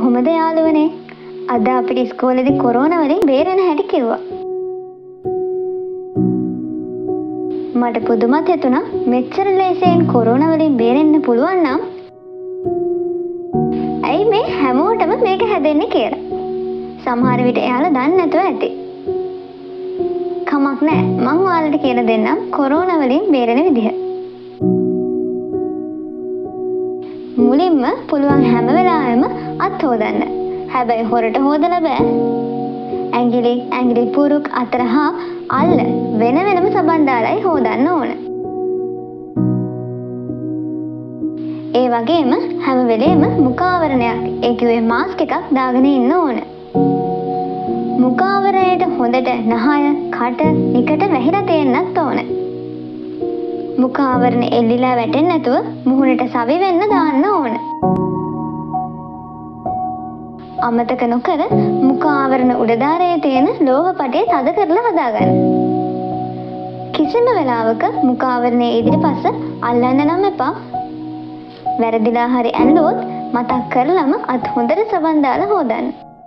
කොහොමද යාළුවනේ? අද අපිට ඉස්කෝලේදී කොරෝනා වලින් බේරෙන හැටි කිව්වා. මට පුදුමත් හිතුණා මෙච්චර ලේසියෙන් කොරෝනා වලින් බේරෙන්න පුළුවන් නම් ඇයි මේ හැමෝටම මේක හැදෙන්නේ කියලා. සමහර විට එයාලා දන්නේ නැතුව ඇති. කමක් නැහැ. මං ඔයාලට කියලා දෙන්නම් කොරෝනා වලින් බේරෙන විදිහ. මුලින්ම පුළුවන් හැම වෙලාවෙම අත් හොදන්න. හැබැයි හොරට හොදලා බෑ. ඇඟිලි පුරුක් අතර හා අල්ල වෙන වෙනම සබන් දාලායි හොදන්න ඕන. ඒ වගේම හැම වෙලේම මුඛ ආවරණයක්, ඒ කිව්වේ මාස්ක් එකක් දාගෙන ඉන්න ඕන. මුඛ ආවරණයට හොඳට නහය, කට, නිකට වැහිලා තියෙන්නත් ඕන. මුඛ ආවරණ එල්ලිලා වැටෙන්නේ නැතුව මුහුණට සවි වෙන්න දාන්න ඕන. අමතක නොකර මුඛ ආවරණ උඩදාරයේ තියෙන ලෝහ පටිය තද කරලා හදාගන්න. කිසිම වෙලාවක මුඛ ආවරණයේ ඉදිරිපස්ස අල්ලන්න නම් එපා. වැරදිලා හරි ඇල්ලුවොත් මතක් කරලම අත් හොඳට සබන් දාලා හොදන්න.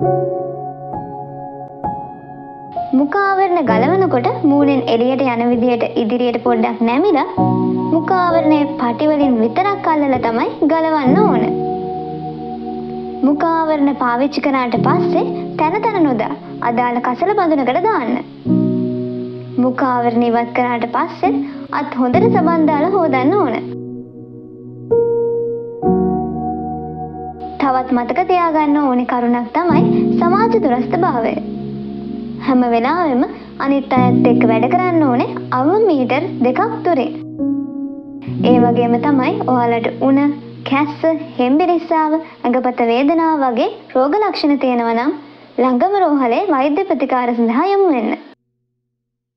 මුඛ ආවරණ ගලවනකොට මූණෙන් එළියට යන විදිහට ඉදිරියට පොඩ්ඩක් නැමිලා මුඛ ආවරණයේ පටි වලින් විතරක් අල්ලලා තමයි ගලවන්න ඕන. මුඛ ආවරණ පාවිච්චි කරාට පස්සේ තන නොදා අදාළ කසල බඳුනකට දාන්න. මුඛ ආවරණ ඉවත් කරාට පස්සේ අත් හොඳට සබන් දාලා හොදන්න ඕන. තවත් මතක තියාගන්න ඕනේ කරුණක් තමයි සමාජ දුරස්ථභාවය. හැම වෙලාවෙම අනිත් අයත් එක්ක වැඩ කරන්න ඕනේ අවම මීටර් 2ක් දුරින්. ඒ වගේම තමයි ඔයාලට උණ, කැස්ස, හෙම්බිරිස්සාව, ඇඟපත වේදනාව වගේ රෝග ලක්ෂණ තියෙනවා නම් ළඟම රෝහලේ වෛද්‍ය ප්‍රතිකාර සඳහා යොමු වෙන්න.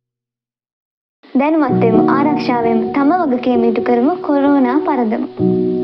දැනුවත් වෙමු, ආරක්ෂා වෙමු, තම වගකීම ඉටු කරමු, කොරෝනා පරදමු.